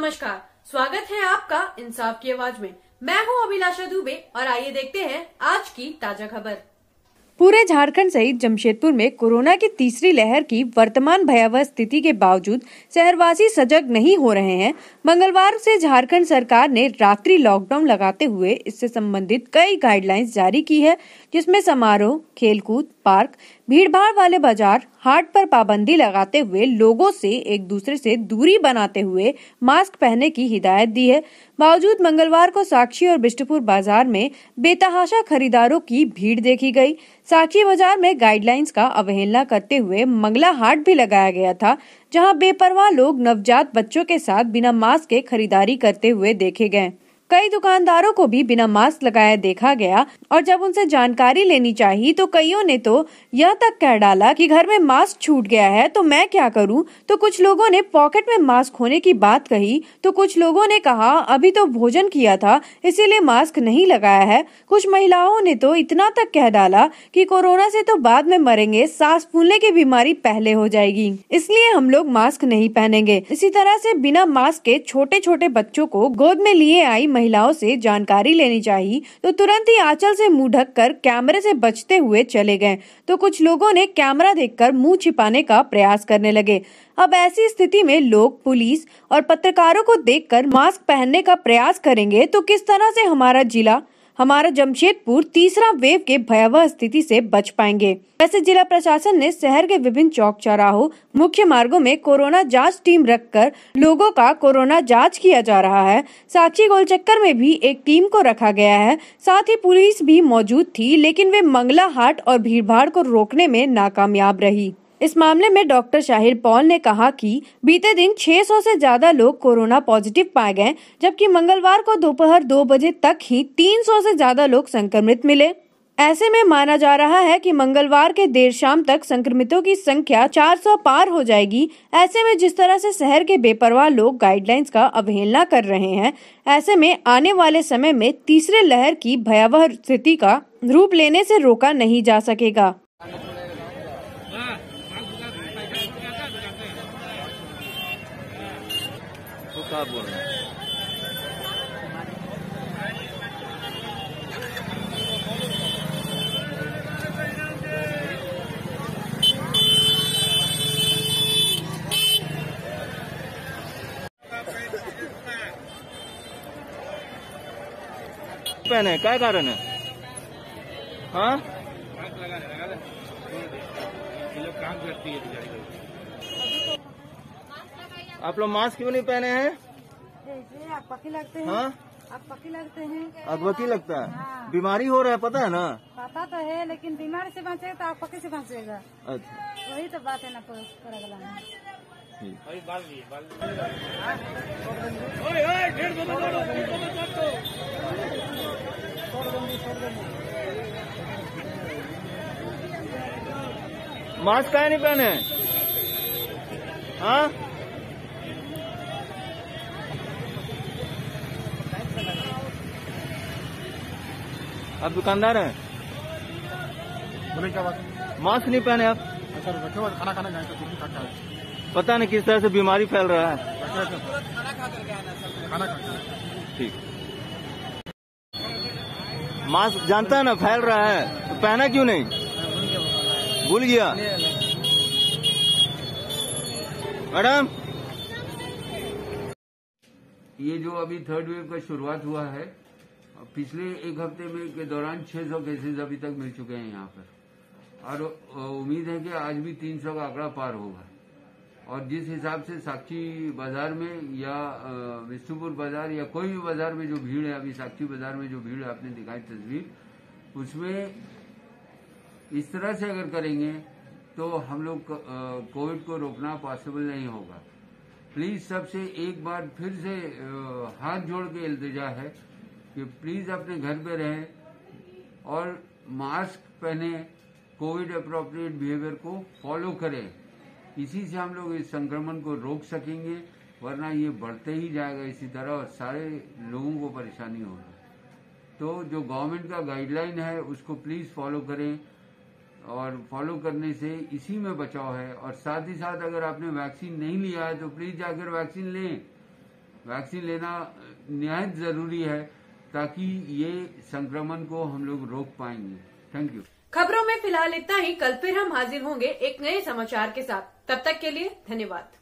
नमस्कार, स्वागत है आपका इंसाफ की आवाज में। मैं हूं अभिलाषा दुबे और आइए देखते हैं आज की ताजा खबर। पूरे झारखंड सहित जमशेदपुर में कोरोना की तीसरी लहर की वर्तमान भयावह स्थिति के बावजूद शहरवासी सजग नहीं हो रहे हैं। मंगलवार से झारखंड सरकार ने रात्रि लॉकडाउन लगाते हुए इससे संबंधित कई गाइडलाइंस जारी की है, जिसमें समारोह, खेलकूद, पार्क, भीड़भाड़ वाले बाजार, हाट पर पाबंदी लगाते हुए लोगों से एक दूसरे से दूरी बनाते हुए मास्क पहनने की हिदायत दी है। बावजूद मंगलवार को साक्षी और बिष्टुपुर बाजार में बेतहाशा खरीदारों की भीड़ देखी गई। साक्षी बाजार में गाइडलाइंस का अवहेलना करते हुए मंगला हाट भी लगाया गया था, जहां बेपरवाह लोग नवजात बच्चों के साथ बिना मास्क के खरीदारी करते हुए देखे गए। कई दुकानदारों को भी बिना मास्क लगाए देखा गया और जब उनसे जानकारी लेनी चाहिए तो कईयों ने तो यह तक कह डाला कि घर में मास्क छूट गया है तो मैं क्या करूं। तो कुछ लोगों ने पॉकेट में मास्क होने की बात कही, तो कुछ लोगों ने कहा अभी तो भोजन किया था इसीलिए मास्क नहीं लगाया है। कुछ महिलाओं ने तो इतना तक कह डाला कि कोरोना से तो बाद में मरेंगे, सांस फूलने की बीमारी पहले हो जाएगी, इसलिए हम लोग मास्क नहीं पहनेंगे। इसी तरह से बिना मास्क के छोटे छोटे बच्चों को गोद में लिए आई महिलाओं से जानकारी लेनी चाहिए तो तुरंत ही आंचल से मुंह ढककर कैमरे से बचते हुए चले गए, तो कुछ लोगों ने कैमरा देखकर मुंह छिपाने का प्रयास करने लगे। अब ऐसी स्थिति में लोग पुलिस और पत्रकारों को देखकर मास्क पहनने का प्रयास करेंगे तो किस तरह से हमारा जमशेदपुर तीसरा वेव के भयावह स्थिति से बच पाएंगे। वैसे जिला प्रशासन ने शहर के विभिन्न चौक चौराहों, मुख्य मार्गों में कोरोना जांच टीम रखकर लोगों का कोरोना जांच किया जा रहा है। साक्षी गोलचक्कर में भी एक टीम को रखा गया है, साथ ही पुलिस भी मौजूद थी, लेकिन वे मंगला हाट और भीड़भाड़ को रोकने में नाकामयाब रही। इस मामले में डॉक्टर शाहिर पॉल ने कहा कि बीते दिन 600 से ज्यादा लोग कोरोना पॉजिटिव पाए गए, जबकि मंगलवार को दोपहर 2 बजे तक ही 300 से ज्यादा लोग संक्रमित मिले। ऐसे में माना जा रहा है कि मंगलवार के देर शाम तक संक्रमितों की संख्या 400 पार हो जाएगी। ऐसे में जिस तरह से शहर के बेपरवाह लोग गाइडलाइंस का अवहेलना कर रहे हैं, ऐसे में आने वाले समय में तीसरे लहर की भयावह स्थिति का रूप लेने से रोका नहीं जा सकेगा। क्या बोल रहे हैं? पहने क्या कारण है? हाँ, काम करती है। आप लोग मास्क क्यों नहीं पहने हैं? आप पक्की लगते हैं। हाँ, आप पक्की लगते हैं। आप वकील लगता है। हाँ। बीमारी हो रहा है, पता है ना? पता तो है, लेकिन बीमारी से बचेगा तो आप पक्की से बचेगा। अच्छा, वही तो बात है ना। मास्क क्या नहीं पहने? हाँ, आप दुकानदार हैं? बोले क्या बात? मास्क नहीं पहने आप? सर बैठे हुए खाना खाने गए तो पता नहीं किस तरह से बीमारी फैल रहा है। खाना खा। ठीक, मास्क जानता है ना फैल रहा है, तो पहना क्यों नहीं? भूल गया मैडम। ये जो अभी थर्ड वेव का शुरुआत हुआ है, पिछले एक हफ्ते में के दौरान 600 केसेस अभी तक मिल चुके हैं यहाँ पर, और उम्मीद है कि आज भी 300 का आंकड़ा पार होगा। और जिस हिसाब से साक्षी बाजार में या बिष्टुपुर बाजार या कोई भी बाजार में जो भीड़ है, अभी साक्षी बाजार में जो भीड़ आपने दिखाई तस्वीर, उसमें इस तरह से अगर करेंगे तो हम लोग कोविड को रोकना पॉसिबल नहीं होगा। प्लीज सबसे एक बार फिर से हाथ जोड़ के इल्तिजा है कि प्लीज अपने घर पे रहें और मास्क पहने, कोविड अप्रोप्रिएट बिहेवियर को फॉलो करें। इसी से हम लोग इस संक्रमण को रोक सकेंगे, वरना ये बढ़ते ही जाएगा इसी तरह और सारे लोगों को परेशानी होगी। तो जो गवर्नमेंट का गाइडलाइन है उसको प्लीज फॉलो करें, और फॉलो करने से इसी में बचाव है। और साथ ही साथ अगर आपने वैक्सीन नहीं लिया है तो प्लीज जाकर वैक्सीन लें, वैक्सीन लेना निहायत जरूरी है ताकि ये संक्रमण को हम लोग रोक पाएंगे। Thank you. खबरों में फिलहाल इतना ही। कल फिर हम हाजिर होंगे एक नए समाचार के साथ। तब तक के लिए धन्यवाद।